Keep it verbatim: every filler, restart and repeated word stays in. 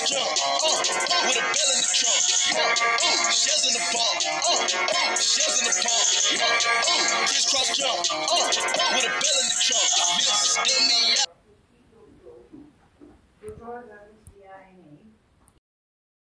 jump, uh, with a bell in the trunk, uh, ooh, shells in the palm, uh, ooh, shells in the palm, uh, ooh, crisscross jump, uh, with a bell